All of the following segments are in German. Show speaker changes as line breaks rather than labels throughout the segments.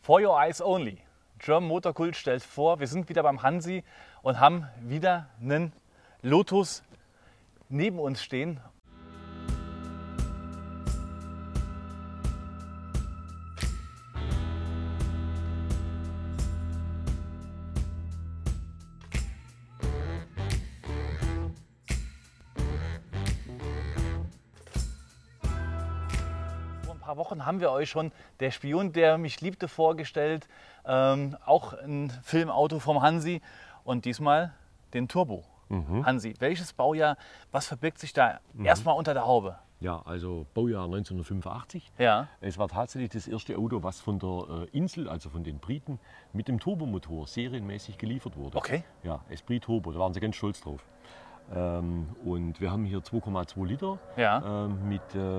For Your Eyes Only. German Motor Cult stellt vor, wir sind wieder beim Hansi und haben wieder einen Lotus neben uns stehen. Vor ein paar Wochen haben wir euch schon Der Spion, der mich liebte, vorgestellt. Auch ein Filmauto vom Hansi und diesmal den Turbo. Hansi, welches Baujahr, was verbirgt sich da erstmal unter der Haube?
Ja, also Baujahr 1985.
Ja.
Es war tatsächlich das erste Auto, was von der Insel, also von den Briten, mit dem Turbomotor serienmäßig geliefert wurde.
Okay.
Ja, Esprit Turbo, da waren sie ganz stolz drauf. Und wir haben hier 2,2 Liter
Ja.
mit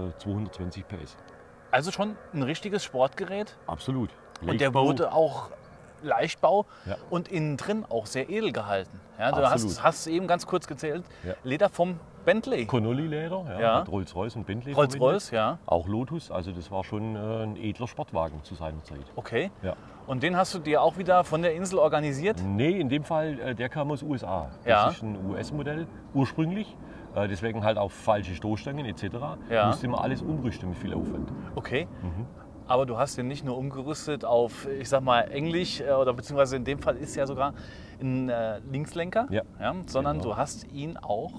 220 PS.
Also schon ein richtiges Sportgerät.
Absolut.
Und der
Leichtbau.
wurde auch Leichtbau
Ja.
und innen drin auch sehr edel gehalten. Ja, du
Absolut.
hast eben ganz kurz gezählt,
Ja.
Leder vom Bentley.
Connolly-Leder,
Ja.
hat Rolls-Royce und Bentley
Rolls-Royce,
verwendet.
ja.
Auch Lotus, also das war schon ein edler Sportwagen zu seiner Zeit.
Okay.
Ja.
Und den hast du dir auch wieder von der Insel organisiert?
Nee, in dem Fall, der kam aus USA.
Ja.
Das ist ein US-Modell ursprünglich. Deswegen halt auch falsche Stoßstangen etc.
Ja.
Musste man alles umrüsten mit viel Aufwand.
Okay. Aber du hast den nicht nur umgerüstet auf, ich sag mal, Englisch oder beziehungsweise in dem Fall ist ja sogar ein Linkslenker,
Ja.
sondern
Genau.
du hast ihn auch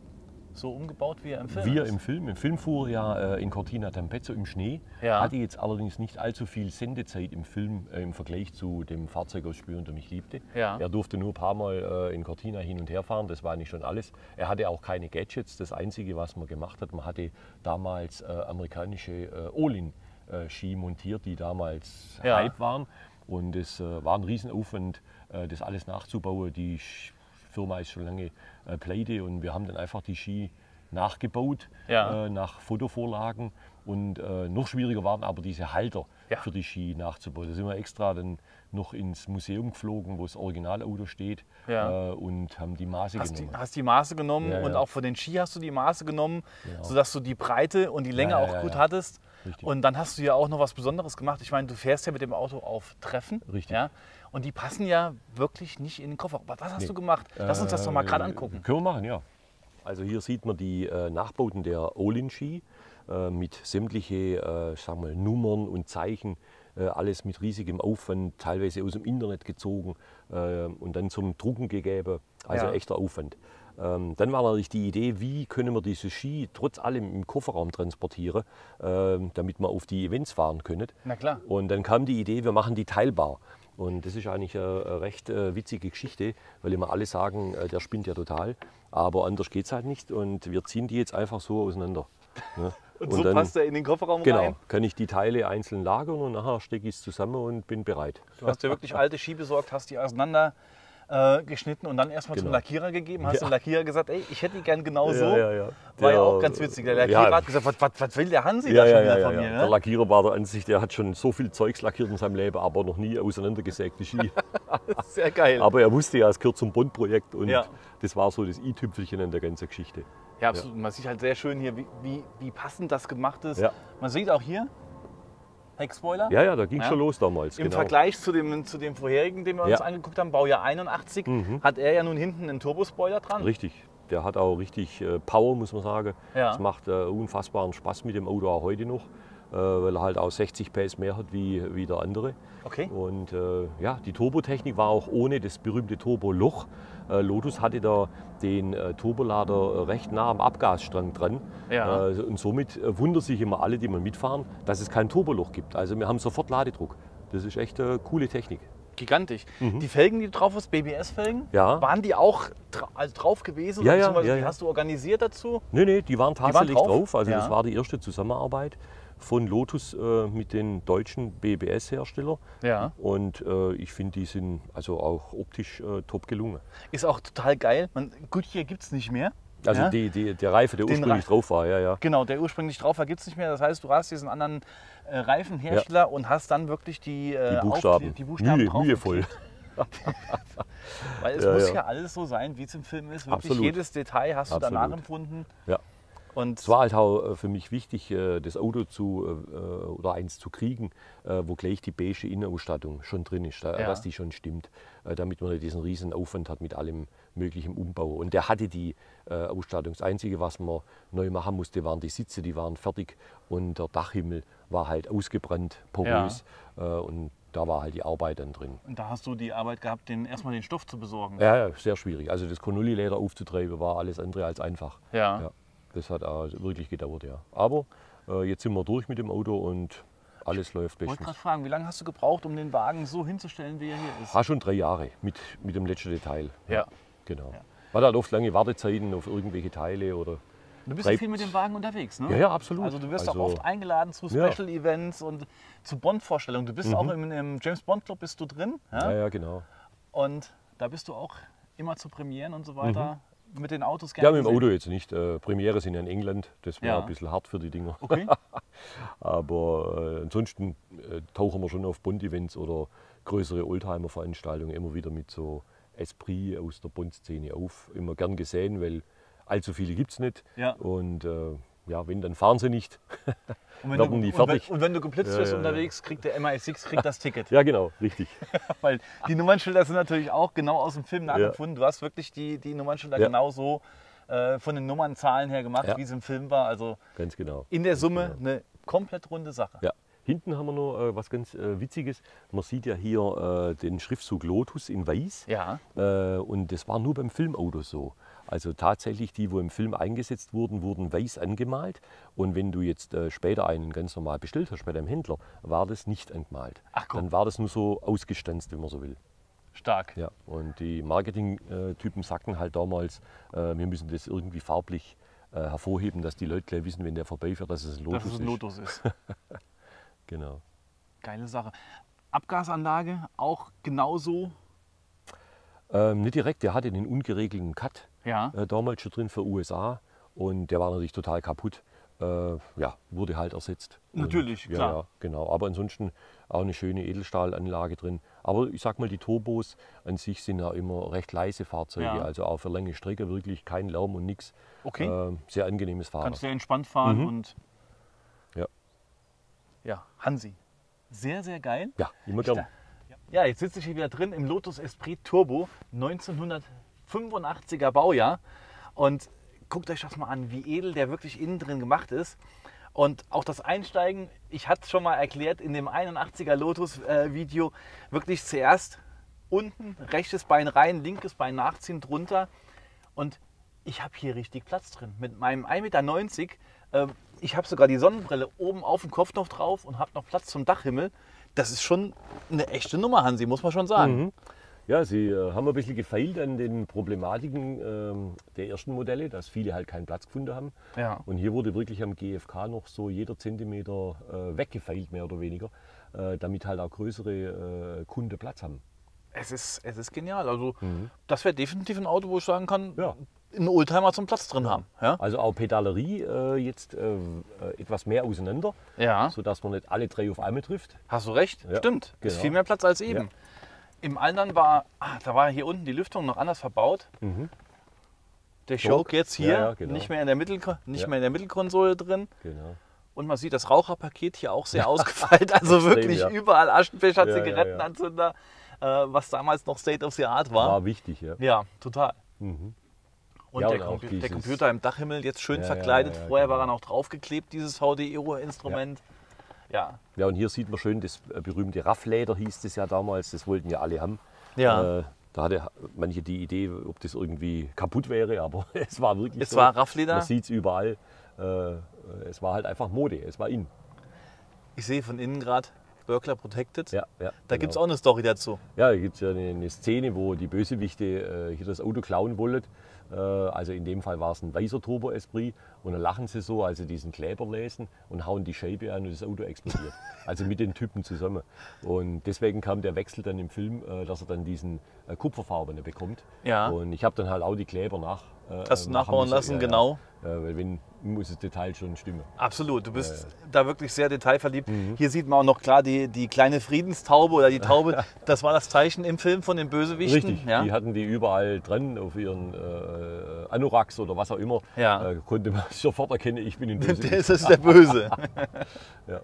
so umgebaut, wie er im Film
Wir
ist.
im Film. Im Film fuhr er in Cortina d'Ampezzo im Schnee.
Ja.
Hatte jetzt allerdings nicht allzu viel Sendezeit im Film im Vergleich zu dem Fahrzeug aus Spion, der mich liebte.
Ja.
Er durfte nur ein paar Mal in Cortina hin und her fahren, das war nicht schon alles. Er hatte auch keine Gadgets. Das Einzige, was man gemacht hat, man hatte damals amerikanische Olin-Ski montiert, die damals
Ja.
Hype waren. Und es war ein Riesenaufwand, das alles nachzubauen. Die Firma ist schon lange pleite und wir haben dann einfach die Ski nachgebaut
Ja.
nach Fotovorlagen. Und noch schwieriger waren aber diese Halter
Ja.
für die Ski nachzubauen. Da sind wir extra dann noch ins Museum geflogen, wo das Originalauto steht
Ja.
und haben die Maße genommen.
Hast die Maße genommen
Ja,
und
ja.
auch von den Ski hast du die Maße genommen,
Genau.
sodass du die Breite und die Länge
Ja, ja,
auch
ja,
gut
ja.
hattest.
Richtig.
Und dann hast du ja auch noch was Besonderes gemacht. Ich meine, du fährst ja mit dem Auto auf Treffen.
Richtig.
Ja, und die passen ja wirklich nicht in den Kofferraum. Was hast
Nee.
du gemacht? Lass uns das doch mal gerade angucken.
Können wir machen, ja. Also hier sieht man die Nachbauten der Olin-Ski mit sämtliche sagen wir, Nummern und Zeichen, alles mit riesigem Aufwand, teilweise aus dem Internet gezogen und dann zum Drucken gegeben, also
Ja.
echter Aufwand. Dann war natürlich die Idee, wie können wir diese Ski trotz allem im Kofferraum transportieren, damit wir auf die Events fahren können.
Na klar.
Und dann kam die Idee, wir machen die teilbar. Und das ist eigentlich eine recht witzige Geschichte, weil immer alle sagen, der spinnt ja total. Aber anders geht es halt nicht und wir ziehen die jetzt einfach so auseinander. Ne?
Und so
dann,
passt er in den Kofferraum
genau,
rein.
kann ich die Teile einzeln lagern und nachher stecke ich es zusammen und bin bereit.
Du hast ja wirklich alte Ski besorgt, hast die auseinander geschnitten und dann erstmal zum
Genau.
Lackierer gegeben. Hast
Ja.
dem Lackierer gesagt, ey, ich hätte die gern genau so.
ja.
War ja
Der-
auch ganz witzig. Der Lackierer
ja.
hat gesagt, was will der Hansi
Ja,
da schon
ja,
wieder
ja,
von
ja.
mir?
Der
Ne?
Lackierer war der Ansicht, der hat schon so viel Zeugs lackiert in seinem Leben, aber noch nie auseinandergesägte Ski.
Sehr geil.
Aber er wusste ja, es gehört zum Bond-Projekt und
Ja.
das war so das i-Tüpfelchen an der ganzen Geschichte.
Ja, absolut. Man sieht halt sehr schön hier, wie passend das gemacht ist.
Ja.
Man sieht auch hier Heckspoiler.
Ja, ja, da ging
Ja.
schon los damals.
Im
genau.
Vergleich zu dem vorherigen, den wir uns
Ja.
angeguckt haben, Baujahr 81, hat er ja nun hinten einen Turbospoiler dran.
Richtig. Der hat auch richtig Power, muss man sagen.
Ja.
Es macht unfassbaren Spaß mit dem Auto auch heute noch, weil er halt auch 60 PS mehr hat wie der andere.
Okay.
Und ja, die Turbotechnik war auch ohne das berühmte Turboloch. Lotus hatte da den Turbolader recht nah am Abgasstrang dran.
Ja.
Und somit wundern sich immer alle, die mal mitfahren, dass es kein Turboloch gibt. Also wir haben sofort Ladedruck. Das ist echt coole Technik.
Gigantisch. Die Felgen, die du drauf hast, BBS-Felgen,
Ja.
waren die auch drauf gewesen?
Ja, ja,
Beziehungsweise
ja,
die
ja.
hast du organisiert dazu?
Nee, die waren tatsächlich
drauf?
drauf. Also
Ja.
das war die erste Zusammenarbeit von Lotus mit den deutschen BBS-Herstellern.
Ja.
Und ich finde, die sind also auch optisch top gelungen.
Ist auch total geil. Goodyear gibt es nicht mehr.
Also
Ja?
der Reifen, der
Den
ursprünglich
Reifen.
drauf war, ja.
Genau, der ursprünglich drauf war, gibt es nicht mehr. Das heißt, du hast diesen anderen Reifenhersteller und hast dann wirklich die
Buchstaben.
die Buchstaben drauf.
Mühevoll.
Weil es
Ja,
muss
ja.
ja alles so sein, wie es im Film ist. Wirklich
Absolut.
jedes Detail hast du da
Absolut.
nachempfunden.
Ja.
Und
es war halt auch für mich wichtig, das Auto oder eins zu kriegen, wo gleich die beige Innenausstattung schon drin ist, dass die schon stimmt, damit man nicht diesen riesen Aufwand hat mit allem möglichen Umbau. Und der hatte die Ausstattung. Das Einzige, was man neu machen musste, waren die Sitze, die waren fertig und der Dachhimmel war halt ausgebrannt, porös. Und da war halt die Arbeit dann drin.
Und da hast du die Arbeit gehabt, erstmal den Stoff zu besorgen?
Ja, sehr schwierig. Also das Conulli-Leder aufzutreiben war alles andere als einfach.
Ja.
Das hat auch wirklich gedauert, ja. Aber jetzt sind wir durch mit dem Auto und alles läuft bestens.
Ich wollte gerade fragen, wie lange hast du gebraucht, um den Wagen so hinzustellen, wie er hier ist?
Schon 3 Jahre mit dem letzten Detail.
Ja.
Genau.
Ja.
Man hat oft lange Wartezeiten auf irgendwelche Teile oder.
Du bist ja viel mit dem Wagen unterwegs, ne?
Ja, absolut.
Also du wirst auch oft eingeladen zu Special-Events und zu Bond-Vorstellungen. Du bist auch im James Bond Club bist du drin.
Ja, genau.
Und da bist du auch immer zu Premieren und so weiter. Mit den Autos
gerne. Ja, mit dem Auto jetzt nicht. Premiere sind ja in England. Das wäre ein bisschen hart für die Dinger.
Okay.
Aber ansonsten tauchen wir schon auf Bond-Events oder größere Oldtimer-Veranstaltungen immer wieder mit so Esprit aus der Bond-Szene auf. Immer gern gesehen, weil allzu viele gibt es nicht.
Ja.
Und wenn, dann fahren sie nicht.
Und wenn du geblitzt wirst unterwegs, kriegt der MI6 das Ticket.
Ja, genau, richtig.
Weil die Nummernschilder sind natürlich auch genau aus dem Film nachgefunden. Du hast wirklich die Nummernschilder genauso von den Nummernzahlen her gemacht, wie es im Film war. Also
ganz genau.
In der Summe eine komplett runde Sache.
Ja. Hinten haben wir noch was ganz Witziges. Man sieht ja hier den Schriftzug Lotus in Weiß.
Ja.
Und das war nur beim Filmauto so. Also tatsächlich die, wo im Film eingesetzt wurden, wurden weiß angemalt. Und wenn du jetzt später einen ganz normal bestellt hast bei deinem Händler, war das nicht angemalt.
Ach, cool.
Dann war das nur so ausgestanzt, wenn man so will.
Stark.
Ja. Und die Marketing-Typen sagten halt damals, wir müssen das irgendwie farblich hervorheben, dass die Leute gleich wissen, wenn der vorbeifährt, dass es ein Lotus ist. Genau.
Geile Sache. Abgasanlage auch genauso?
Nicht direkt, der hatte den ungeregelten Cut damals schon drin für USA und der war natürlich total kaputt. Wurde halt ersetzt.
Natürlich,
und,
klar.
Ja, genau. Aber ansonsten auch eine schöne Edelstahlanlage drin. Aber ich sag mal, die Turbos an sich sind ja immer recht leise Fahrzeuge, also auch für lange Strecke wirklich kein Lärm und nichts.
Okay.
Sehr angenehmes Fahren.
Kannst sehr entspannt fahren und
ja.
Ja, Hansi. Sehr, sehr geil.
Ja, immer gerne.
Ja, jetzt sitze ich hier wieder drin im Lotus Esprit Turbo, 1985er Baujahr. Und guckt euch das mal an, wie edel der wirklich innen drin gemacht ist. Und auch das Einsteigen, ich hatte es schon mal erklärt in dem 81er Lotus Video, wirklich zuerst unten rechtes Bein rein, linkes Bein nachziehen drunter. Und ich habe hier richtig Platz drin. Mit meinem 1,90 m, ich habe sogar die Sonnenbrille oben auf dem Kopf noch drauf und habe noch Platz zum Dachhimmel. Das ist schon eine echte Nummer, Hansi, muss man schon sagen.
Ja, sie haben ein bisschen gefeilt an den Problematiken der ersten Modelle, dass viele halt keinen Platz gefunden haben.
Ja.
Und hier wurde wirklich am GfK noch so jeder Zentimeter weggefeilt, mehr oder weniger, damit halt auch größere Kunden Platz haben.
Es ist genial. Also das wäre definitiv ein Auto, wo ich sagen kann, einen Oldtimer zum Platz drin haben. Ja?
Also auch Pedalerie jetzt etwas mehr auseinander, sodass man nicht alle 3 auf einmal trifft.
Hast du recht, stimmt. Ist viel mehr Platz als eben. Ja. Im anderen war hier unten die Lüftung noch anders verbaut. Der Choke jetzt hier, nicht mehr in der Mittelkonsole drin.
Genau.
Und man sieht das Raucherpaket hier auch sehr ausgefeilt. Also wirklich überall Aschenbecher, Zigarettenanzünder, was damals noch State of the Art war.
War wichtig, ja.
Ja, total. Und der Computer im Dachhimmel jetzt schön verkleidet. Vorher war er noch draufgeklebt, dieses VD-Instrument. Ja.
Ja, und hier sieht man schön das berühmte Raffleder, hieß es ja damals. Das wollten ja alle haben.
Ja.
Da hatte manche die Idee, ob das irgendwie kaputt wäre, aber es war wirklich so.
Es war Raffleder.
Man sieht es überall. Es war halt einfach Mode, es war in.
Ich sehe von innen gerade Burglar Protected.
Ja,
da gibt es auch eine Story dazu.
Ja, da gibt es ja eine Szene, wo die Bösewichte hier das Auto klauen wollen. Also in dem Fall war es ein weißer Turbo Esprit und dann lachen sie so, als sie diesen Kleber lesen und hauen die Scheibe an und das Auto explodiert. Also mit den Typen zusammen. Und deswegen kam der Wechsel dann im Film, dass er dann diesen kupferfarbenen bekommt.
Ja.
Und ich habe dann halt auch die Kleber
hast du nachbauen lassen, genau.
Weil muss das Detail schon stimmen.
Absolut, du bist da wirklich sehr detailverliebt. Hier sieht man auch noch klar die kleine Friedenstaube oder die Taube, das war das Zeichen im Film von den Bösewichten.
Richtig,
ja?
die hatten die überall dran auf ihren Anoraks oder was auch immer.
Ja.
Konnte man sofort erkennen, ich bin ein Bösewicht.
Das ist der Böse.
Ja.
Wir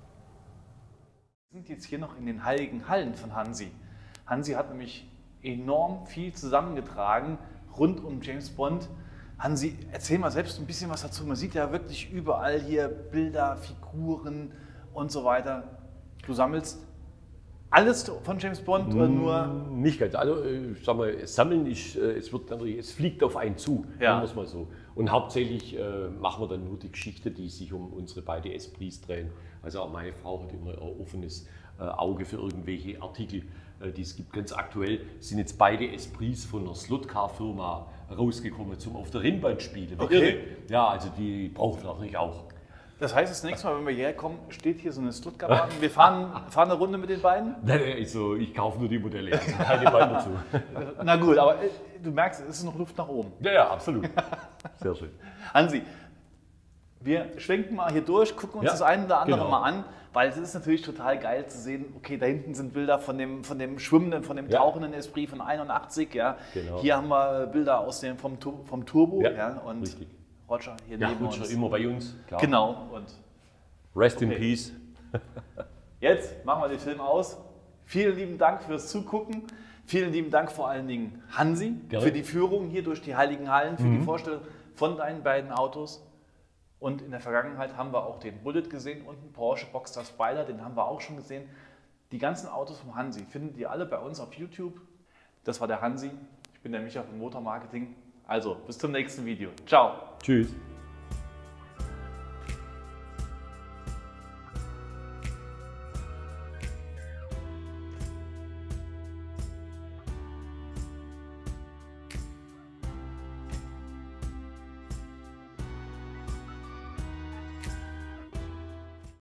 sind jetzt hier noch in den heiligen Hallen von Hansi. Hansi hat nämlich enorm viel zusammengetragen rund um James Bond. Hansi, erzähl mal selbst ein bisschen was dazu. Man sieht ja wirklich überall hier Bilder, Figuren und so weiter. Du sammelst alles von James Bond oder nur?
Nicht ganz. Also, ich sag mal, Sammeln ist, es fliegt auf einen zu,
Ja.
sagen wir es mal so. Und hauptsächlich machen wir dann nur die Geschichte, die sich um unsere beiden Esprits drehen. Also auch meine Frau hat immer ein offenes Auge für irgendwelche Artikel, die es gibt. Ganz aktuell sind jetzt beide Esprits von einer Slotcar-Firma rausgekommen zum auf der Rennbahn spielen.
Okay.
Ja, also die brauchen wir natürlich auch.
Das heißt, das nächste Mal, wenn wir hierher kommen, steht hier so eine Stuttgart-Bahn. Wir fahren eine Runde mit den beiden?
Nein, also ich kaufe nur die Modelle, also keine Beine dazu.
Na gut, aber du merkst, es ist noch Luft nach oben.
Ja, absolut. Sehr schön.
Hansi, wir schwenken mal hier durch, gucken uns
Ja,
das eine oder andere
genau.
mal an, weil es ist natürlich total geil zu sehen, okay, da hinten sind Bilder von dem schwimmenden, von dem
Ja.
tauchenden Esprit von 81, ja.
Genau.
Hier haben wir Bilder aus vom Turbo,
Ja,
ja, und
richtig.
Roger hier
Ja,
neben
Rutscher
uns.
immer bei uns. Klar.
Genau, und
Rest in
Okay.
Peace.
jetzt machen wir den Film aus. Vielen lieben Dank fürs Zugucken. Vielen lieben Dank vor allen Dingen Hansi
Gerne.
für die Führung hier durch die Heiligen Hallen, für die Vorstellung von deinen beiden Autos. Und in der Vergangenheit haben wir auch den Bullet gesehen und einen Porsche Boxster Spider, den haben wir auch schon gesehen. Die ganzen Autos vom Hansi findet ihr alle bei uns auf YouTube. Das war der Hansi, ich bin der Micha von Motor Marketing. Also bis zum nächsten Video. Ciao.
Tschüss.